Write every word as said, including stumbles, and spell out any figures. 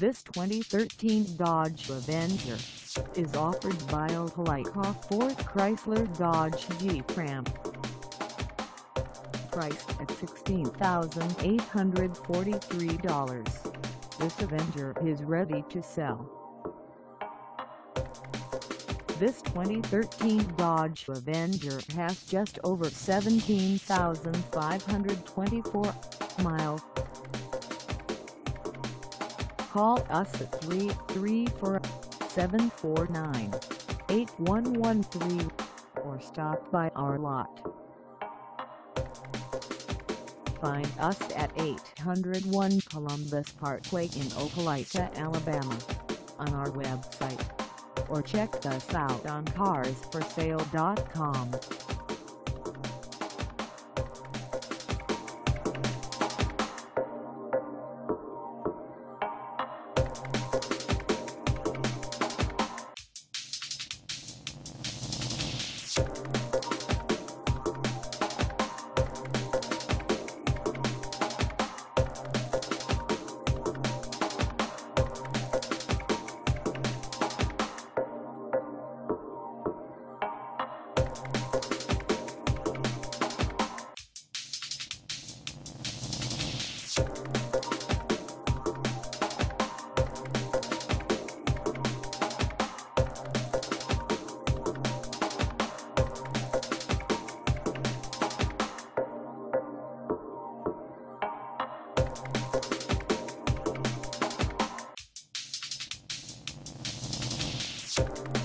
This twenty thirteen Dodge Avenger is offered by Opelika Ford Chrysler Dodge Jeep Ram. Priced at sixteen thousand eight hundred forty-three dollars, this Avenger is ready to sell. This twenty thirteen Dodge Avenger has just over seventeen thousand five hundred twenty-four miles. Call us at three three four, seven four nine, eight one one three or stop by our lot. Find us at eight oh one Columbus Parkway in Opelika, Alabama, on our website, or check us out on cars for sale dot com. You